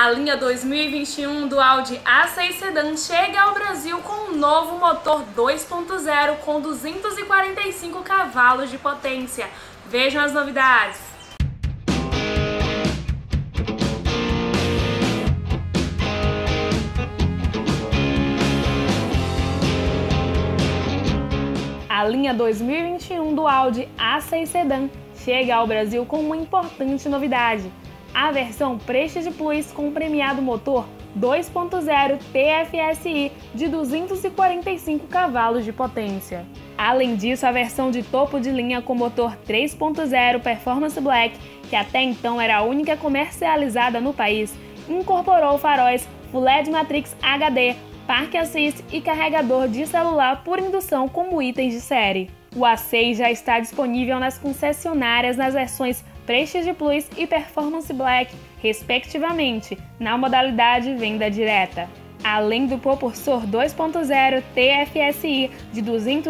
A linha 2021 do Audi A6 Sedan chega ao Brasil com um novo motor 2.0 com 245 cavalos de potência. Vejam as novidades. A linha 2021 do Audi A6 Sedan chega ao Brasil com uma importante novidade: a versão Prestige Plus com premiado motor 2.0 TFSI de 245 cavalos de potência. Além disso, a versão de topo de linha com motor 3.0 Performance Black, que até então era a única comercializada no país, incorporou faróis Full LED Matrix HD, Park Assist e carregador de celular por indução como itens de série. O A6 já está disponível nas concessionárias nas versões Prestige Plus e Performance Black, respectivamente, na modalidade venda direta. Além do propulsor 2.0 TFSI de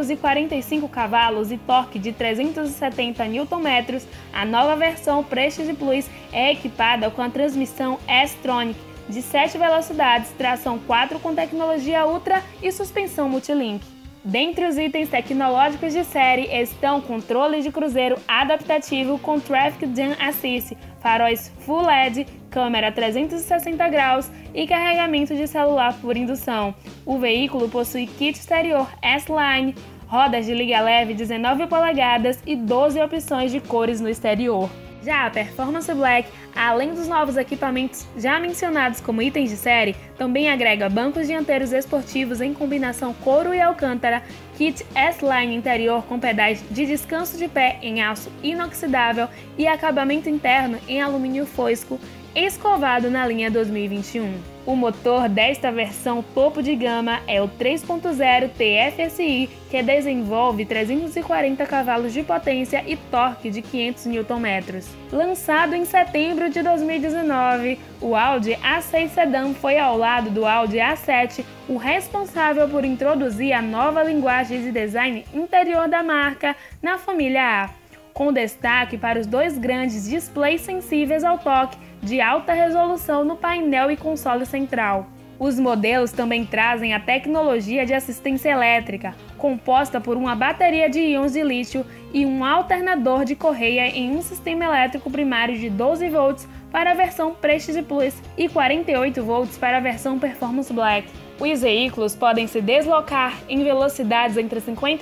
245 cavalos e torque de 370 Nm, a nova versão Prestige Plus é equipada com a transmissão S-Tronic de 7 velocidades, tração 4 com tecnologia Ultra e suspensão multilink. Dentre os itens tecnológicos de série estão controle de cruzeiro adaptativo com Traffic Jam Assist, faróis Full LED, câmera 360 graus e carregamento de celular por indução. O veículo possui kit exterior S-Line, rodas de liga leve 19 polegadas e 12 opções de cores no exterior. Já a Performance Black, além dos novos equipamentos já mencionados como itens de série, também agrega bancos dianteiros esportivos em combinação couro e alcântara, kit S-Line interior com pedais de descanso de pé em aço inoxidável e acabamento interno em alumínio fosco, escovado na linha 2021. O motor desta versão topo de gama é o 3.0 TFSI, que desenvolve 340 cavalos de potência e torque de 500 Nm. Lançado em setembro de 2019, o Audi A6 Sedan foi ao lado do Audi A7 o responsável por introduzir a nova linguagem de design interior da marca na família A, com destaque para os dois grandes displays sensíveis ao toque de alta resolução no painel e console central. Os modelos também trazem a tecnologia de assistência elétrica, composta por uma bateria de íons de lítio e um alternador de correia em um sistema elétrico primário de 12 volts para a versão Prestige Plus e 48 volts para a versão Performance Black. Os veículos podem se deslocar em velocidades entre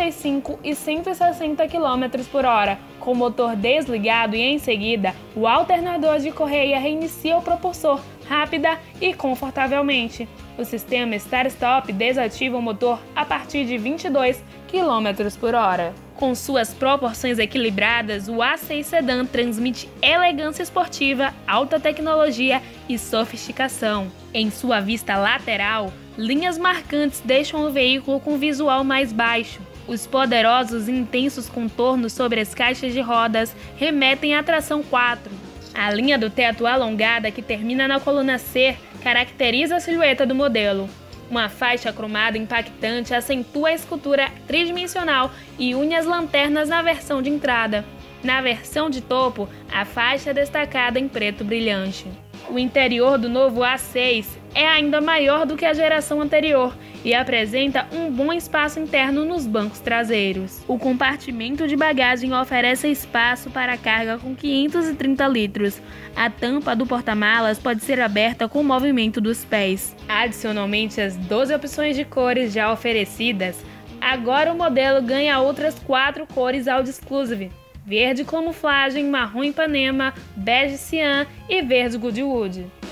55 e 160 km por hora, com o motor desligado e, em seguida, o alternador de correia reinicia o propulsor rápida e confortavelmente. O sistema Start-Stop desativa o motor a partir de 22 km por hora. Com suas proporções equilibradas, o A6 Sedan transmite elegância esportiva, alta tecnologia e sofisticação. Em sua vista lateral, linhas marcantes deixam o veículo com visual mais baixo. Os poderosos e intensos contornos sobre as caixas de rodas remetem à tração 4. A linha do teto alongada que termina na coluna C caracteriza a silhueta do modelo. Uma faixa cromada impactante acentua a escultura tridimensional e une as lanternas na versão de entrada. Na versão de topo, a faixa é destacada em preto brilhante. O interior do novo A6 é ainda maior do que a geração anterior e apresenta um bom espaço interno nos bancos traseiros. O compartimento de bagagem oferece espaço para carga com 530 litros. A tampa do porta-malas pode ser aberta com o movimento dos pés. Adicionalmente às 12 opções de cores já oferecidas, agora o modelo ganha outras 4 cores Audi Exclusive: verde camuflagem, marrom Ipanema, bege cian e verde Goodwood.